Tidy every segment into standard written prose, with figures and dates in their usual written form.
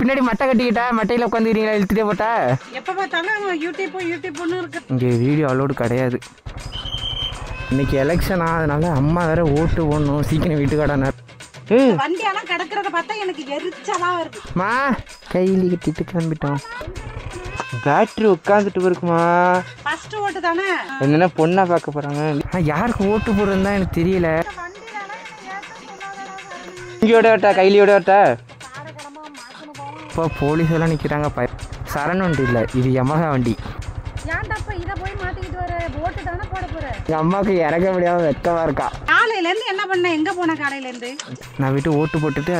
பின்னாடி மட்டை கட்டிக்கிட்டா மட்டையில் உட்காந்துக்கிறீங்களா இழுத்துட்டே போட்டா எப்போ பார்த்தாலும் யூடியூப்னு இருக்கு. இங்கே வீடியோ அலோடு கிடையாது. இன்னைக்கு எலெக்ஷனா, அதனால அம்மா வேற ஓட்டு போடணும், சீக்கிரம் வீட்டுக்காடான வண்டியெல்லாம் கிடக்கிறத பார்த்தா எனக்கு எரிச்சலா வருது. மா கையில கட்டிட்டு கிளம்பிட்டோம். பேட்டரி உட்காந்துட்டு இருக்குமா? ஃபர்ஸ்ட் ஓட்டு தானே. என்னன்னா பொண்ணா பார்க்க போறாங்க. யாருக்கு ஓட்டு போடுறதுன்னு தான் எனக்கு தெரியல. இங்கோட ஓட்டா கையிலோட ஓட்டா. இப்போ போலீஸ் எல்லாம் நிற்கிறாங்க. சரண் வண்டி இல்லை, இது யமஹா வண்டி. ஏன்டாப்பா இதை போய் மாட்டிக்கிட்டு வர? ஓட்டு தானே போட போற. எங்கள் அம்மாவுக்கு இறக்க முடியாமல் வெக்கமா இருக்கா. காலையிலேருந்து என்ன பண்ண? எங்கே போன காலையிலேருந்து? நான் வீட்டு ஓட்டு போட்டுட்டு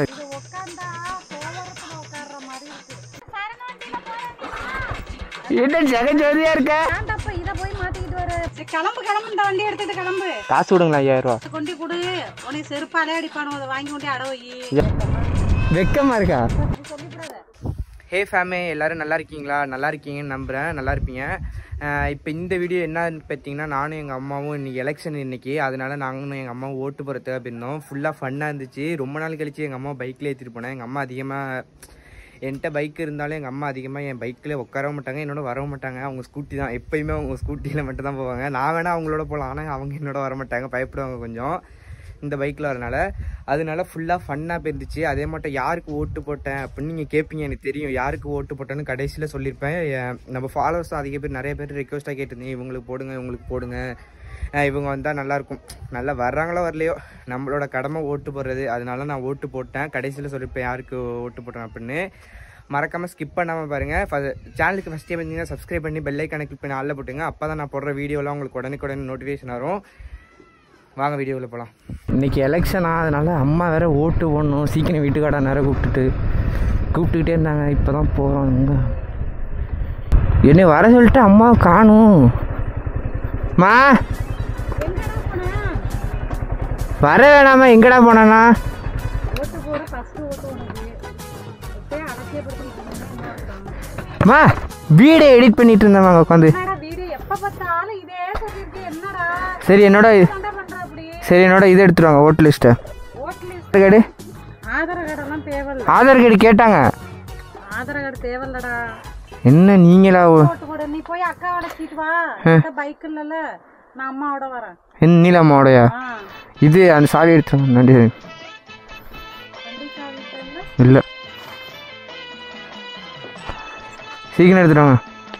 என்ன ஜெகஜோதியா இருக்க. ஏன்டாப்பா இதை போய் மாட்டிக்கிட்டு வர? கிளம்பு கிளம்பு, இந்த வண்டி எடுத்துட்டு கிளம்பு. காசு விடுங்களா 5000 ரூபா கொண்டு கொடு. உன்னை செருப்பாலே அடிப்பானு, அதை வாங்கி கொண்டு அடவை. வெக்கமா இருக்கா? ஹே ஃபேமே, எல்லோரும் நல்லா இருக்கீங்களா? நல்லா இருக்கீங்கன்னு நம்புகிறேன். நல்லா இருப்பீங்க. இப்போ இந்த வீடியோ என்னன்னு பார்த்தீங்கன்னா, நானும் எங்கள் அம்மாவும் இன்றைக்கி எலெக்ஷன் இன்றைக்கி, அதனால் நாங்களும் எங்கள் அம்மாவும் ஓட்டு போகிறதுக்காக போயிருந்தோம். ஃபுல்லாக ஃபன்னாக இருந்துச்சு. ரொம்ப நாள் கழிச்சு எங்கள் அம்மா பைக்கில் ஏற்றிட்டு போனேன். எங்கள் அம்மா அதிகமாக என்கிட்ட பைக் இருந்தாலும் எங்கள் அம்மா அதிகமாக என் பைக்கில் உட்காரவும் மாட்டாங்க, என்னோட வரவும் மாட்டாங்க. அவங்க ஸ்கூட்டி தான், எப்போயுமே அவங்க ஸ்கூட்டியில் மட்டும் தான் போவாங்க. நான் வேணால் அவங்களோட போகலாம், ஆனால் அவங்க என்னோட வர மாட்டாங்க, பயப்படுவாங்க கொஞ்சம் இந்த பைக்கில் வரனால. அதனால ஃபுல்லாக ஃபன்னாக போயிருந்துச்சு. அதே மட்டும் யாருக்கு ஓட்டு போட்டேன் அப்படின்னு நீங்கள் கேட்பீங்க, எனக்கு தெரியும் யாருக்கு ஓட்டு போட்டேன்னு கடைசியில் சொல்லியிருப்பேன். நம்ம ஃபாலோவர்ஸும் அதிக பேர், நிறைய பேர் ரெக்வஸ்ட்டாக கேட்டிருந்தீங்க, இவங்களுக்கு போடுங்க இவங்களுக்கு போடுங்க, இவங்க வந்தால் நல்லாயிருக்கும். நல்லா வர்றாங்களோ வரலையோ நம்மளோட கடமை ஓட்டு போடுறது. அதனால நான் ஓட்டு போட்டேன். கடைசியில் சொல்லியிருப்பேன் யாருக்கு ஓட்டு போட்டேன் அப்படின்னு. மறக்காமல் ஸ்கிப் பண்ணாமல் பாருங்கள். சேனலுக்கு ஃபஸ்ட்டே வந்தீங்கன்னா சப்ஸ்கிரைப் பண்ணி பெல் ஐக்கானை கிளிக் பண்ணி ஆளில் போட்டுங்க. அப்போ தான் நான் போடுற வீடியோலாம் உங்களுக்கு உடனே நோட்டிஃபிகேஷன் வரும். வாங்க வீடியோவில் போகலாம். இன்றைக்கி எலெக்ஷனா, அதனால் அம்மா வேறு ஓட்டு போடணும், சீக்கிரம் வீட்டுக்காடா நேரம் கூப்பிட்டுக்கிட்டே இருந்தாங்க. இப்போ தான் போகிறோம். இங்கே என்னை வர சொல்லிட்டு அம்மாவை காணும். மா வர வேணாமா? எங்கடா போனானா? மா வீடியோ எடிட் பண்ணிட்டு இருந்தேன் உட்காந்து. சரி என்னோட இது எடுத்துருவாங்க, ஓட்டு லிஸ்ட்டை. ஆதார் கார்டு கேட்டாங்க. ஆதார் கார்டு தேவையில்லடா. என்ன நீங்களா? நீ போய் அக்காவோட சீட்டு வா. பைக் இல்லல, நான் அம்மாவோட வரேன். என்ன நீல அம்மாவோடயா? இது அந்த சாவி எடுத்துருவாங்க. நன்றி. இல்லை சீக்கிரம் எடுத்துருவாங்க.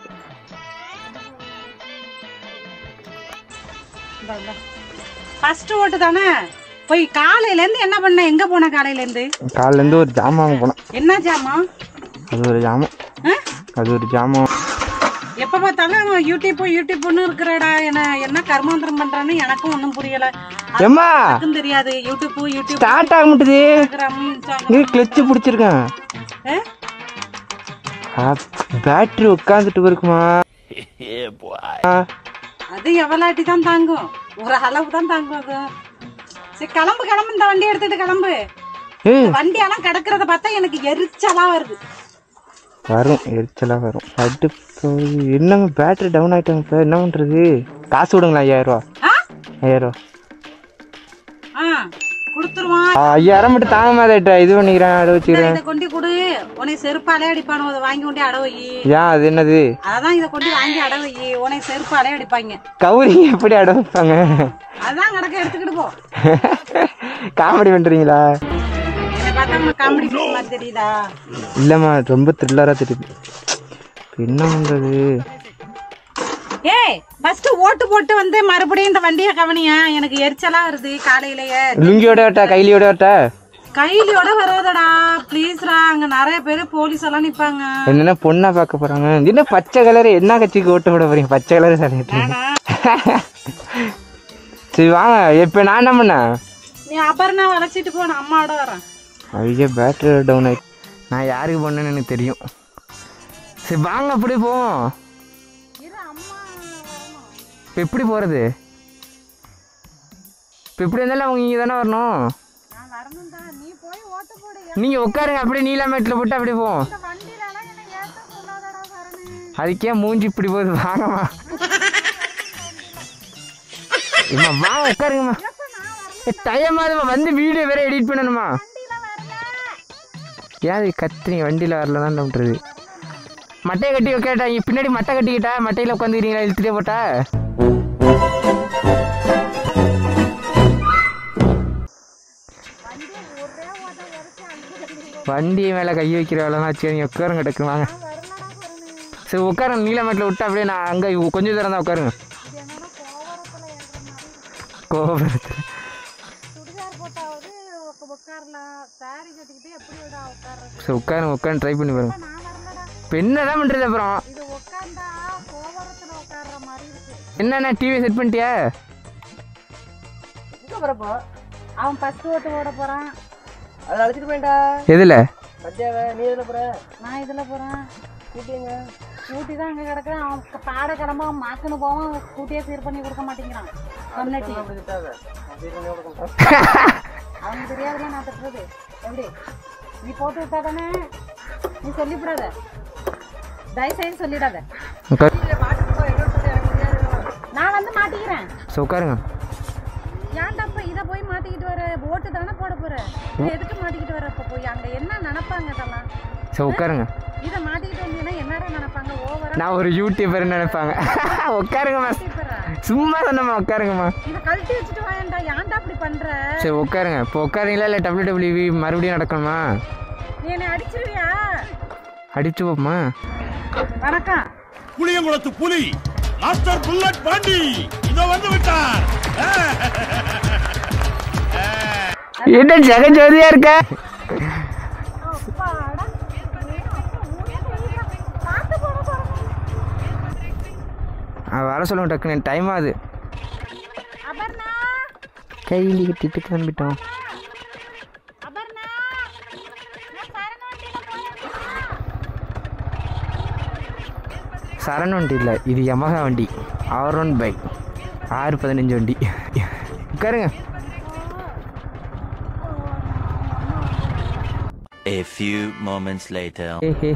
ஃபர்ஸ்ட் ஓட்டு தானே. போய் காலையிலேருந்து என்ன பண்ண? எங்கே போன காலையிலேருந்து? காலையிலேருந்து ஒரு ஜாமான் போனேன். என்ன ஜாமான்? அது ஒரு ஜாமான். எப்போ பார்த்தாலும் யூடியூப்னு இருக்கிறடா. என்ன கர்மாந்திரம் பண்ணுறான்னு எனக்கும் ஒன்றும் புரியலை. எனக்கும் தெரியாது. யூடியூப் ஸ்டார்ட் ஆக மாட்டுது. கிளச்சு பிடிச்சிருக்கேன். பேட்டரி உட்காந்துட்டு இருக்குமா? அது எவ்வளாட்டி தான் தாங்கும், ஒரு அளவு தான் தாங்கும் அது. சரி கிளம்பு இந்த வண்டி எடுத்துட்டு கிளம்பு. வண்டியெல்லாம் கிடக்கிறத பார்த்தா எனக்கு எரிச்சலா வருது. எரிச்சலா வரும். என்னங்க பேட்டரி டவுன் ஆயிட்டாங்க. இப்போ என்ன பண்றது? காசு விடுங்களா? 5000 ரூபா. 5000 ரூபா கொடுத்துருவான். 5000 மட்டும் தாங்க மாட்டேன். இது பண்ணிக்கிறேன், அடை வச்சுக்கிறேன். இதை கொண்டு கொடு. உன்னை செருப்பாலே அடிப்பானு, அதை வாங்கி கொண்டு அடவை. ஏன் அது என்னது? அதான் இதை கொண்டு வாங்கி அடவை. உன்னை செருப்பாலே அடிப்பாங்க. கௌரி எப்படி அடை வைப்பாங்க? அதான் கிடக்க எடுத்துக்கிட்டு போ. காமெடி பண்றீங்களா? என்னை பார்த்தா காமெடி மாதிரி தெரியுதா? இல்லம்மா, ரொம்ப த்ரில்லரா தெரியுது. என்ன பண்றது? ஏய் ஃபர்ஸ்ட் ஓட்டு போட்டு வந்து மறுபடியும் இந்த வண்டியை கவனியா. எனக்கு எரிச்சலா வருது காலையிலேயே. லுங்கியோட ஓட்டா கைலியோட ஓட்டா? கைலியோட வராதடா ப்ளீஸ்ரா. அங்க நிறைய பேர் போலீஸ் எல்லாம் நிப்பாங்க. என்னன்னா பொண்ணா பார்க்க போறாங்க. என்ன பச்சை கலர்? என்ன கட்சிக்கு ஓட்டு போட போறீங்க? பச்சை கலர் சொல்லிட்டு. சரி வாங்க. இப்ப நான் என்ன பண்ண? நீ அப்புறம் நான் வளைச்சிட்டு போ, நான் அம்மாவோட வரேன். ஐயா பேட்டரி டவுன் ஆயிட்டு. நான் யாருக்கு போனேன்னு எனக்கு தெரியும். சரி வாங்க அப்படி போவோம். இப்போ எப்படி போகிறது? இப்போ எப்படி இருந்தாலும் அவங்க இங்கே தானே வரணும். நீங்கள் உட்காருங்க, அப்படியே நீலாமேட்டில் போட்டு அப்படியே போவோம். அதுக்கே மூஞ்சி இப்படி போகுது. வாங்கம்மா வாங்க உட்காருங்கம்மா. டைமாதுமா வந்து வீடியோ வேற எடிட் பண்ணணுமா? ஏன் கத்துறீங்க? வண்டியில் வரலன்னா என்ன பண்ணுறது? மட்டையை கட்டி கேட்டா இங்கே பின்னாடி மட்டை கட்டிக்கிட்டா மட்டையில் உட்காந்துக்கிறீங்களா இழுத்துட்டே போட்டா? வண்டி மேலே கை வைக்கிற வேலைனா சரி நீங்கள் உட்காருங்க டக்குவாங்க. சரி உட்காருங்க. நீலமேட்டில் விட்டு அப்படியே நான் அங்கே கொஞ்சம் தூரம் தான் உட்காருங்க. கோபுரத்தில் சரி உட்காருங்க. உட்காந்து ட்ரை பண்ணி பாருங்க. இப்போ என்ன தான் பண்ணுறது? அப்புறம் என்னண்ணா டிவி செட் பண்ணிட்டியா? அவன் ஃபர்ஸ்ட் ஓட்டு ஓட போறான். அதை அழைச்சிட்டு போயிட்டா. எதில்? நீ எதில் போற? நான் இதில் போறேன். ஸ்கூட்டிங்க. ஸ்கூட்டி தான் அங்கே கிடக்குறேன். அவன் பாட கிளம்ப அவன் மாக்குன்னு போவான். ஸ்கூட்டியே சீர் பண்ணி கொடுக்க மாட்டேங்கிறான். சொன்னட்டி அவனுக்கு தெரியாதுல நான் தட்டுறது. எப்படி நீ போட்டு விட்டா தானே? நீ சொல்லிவிடாத, தயவுசெய்து சொல்லிடாத. நான் வந்து மாட்டிக்கிறேன். உட்காருங்க. ஏன்டாப்பா இதை போய் மாட்டிக்கிட்டு வர? ஓட்டு தானே போட போற. எதுக்கு மாட்டிக்கிட்டு வர? இப்போ போய் அங்கே என்ன நினைப்பாங்க? இதெல்லாம் சரி உட்காருங்க. இதை மாட்டிக்கிட்டு வந்தீங்கன்னா என்னடா நினைப்பாங்க? ஓவரா நான் ஒரு யூடியூபர் நினைப்பாங்க. உட்காருங்கம்மா. சும்மா சொன்னம்மா உட்காருங்கம்மா. இதை கழட்டி வச்சுட்டு வாயண்டா. ஏன்டா அப்படி பண்ற? சரி உட்காருங்க. இப்போ உட்காருங்களா இல்லை WWE மறுபடியும் நடக்கணுமா? நீ என்னை அடிச்சிருவியா? அடிச்சு போமா. வணக்கம். புளியங்குளத்து புலி மாஸ்டர் புல்லட் பாண்டி இதோ வந்து விட்டார். என்ன ஜெகஜோதியா இருக்க? வர சொல்லுங்க டக்குன்னு. டைம் ஆகுது. கையில கட்டிட்டு கிளம்பிட்டோம். சரண் வண்டி இல்லை, இது யமஹா வண்டி. R1 பைக் 615 வண்டி. உட்காருங்க. A few moments later.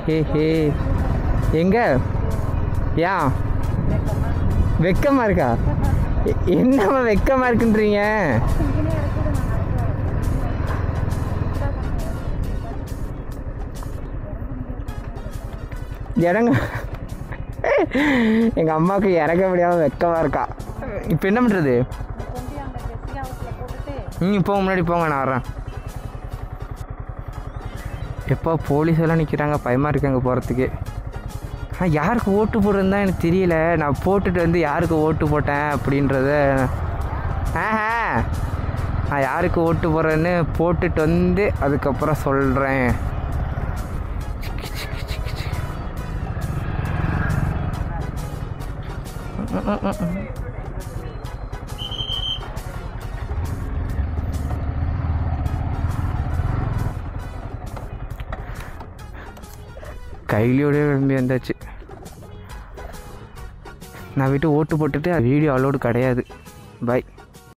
எங்க யா வெக்கமா இருக்கா? என்னம்மா வெக்கமா இருக்குன்றீங்க? இறங்க. எங்க அம்மாவுக்கு இறங்க முடியாம வெக்கமா இருக்கா. இப்போ என்ன பண்றது? போக முன்னாடி போங்க, நான் வர்றேன். எப்போ போலீஸ் எல்லாம் நிற்கிறாங்க, பயமாக இருக்கு அங்கே போகிறதுக்கு. ஆனால் யாருக்கு ஓட்டு போடுறதுன்னு தான் எனக்கு தெரியல. நான் போட்டுட்டு வந்து யாருக்கு ஓட்டு போட்டேன் அப்படின்றத நான் யாருக்கு ஓட்டு போடுறேன்னு போட்டுட்டு வந்து அதுக்கப்புறம் சொல்கிறேன். கையிலோடய விரும்பி வந்தாச்சு. நான் வீட்டு ஓட்டு போட்டுட்டு வீடியோ அலோடு கிடையாது. பாய்.